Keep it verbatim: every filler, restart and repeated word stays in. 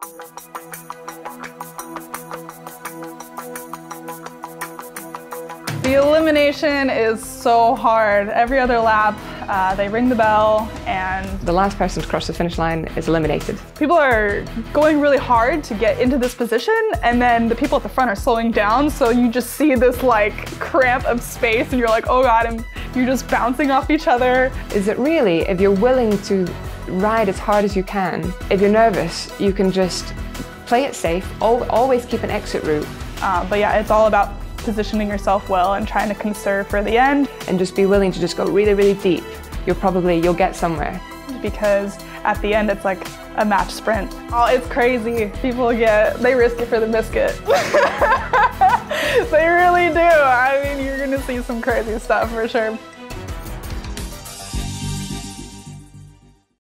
The elimination is so hard. Every other lap, uh, they ring the bell and the last person to cross the finish line is eliminated. People are going really hard to get into this position, and then the people at the front are slowing down, so you just see this like cramp of space and you're like, oh God, and you're just bouncing off each other. Is it really, if you're willing to ride as hard as you can, if you're nervous, you can just play it safe, always keep an exit route. Uh, but yeah, it's all about positioning yourself well and trying to conserve for the end. And just be willing to just go really, really deep. You'll probably, you'll get somewhere. Because at the end it's like a match sprint. Oh, it's crazy. People get, they risk it for the biscuit. They really do. I mean, you're gonna see some crazy stuff for sure.